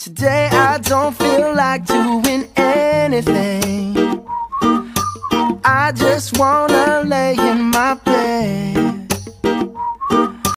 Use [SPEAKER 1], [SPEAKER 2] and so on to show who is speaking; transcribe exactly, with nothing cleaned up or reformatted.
[SPEAKER 1] Today I don't feel like doing anything. I just wanna lay in my bed.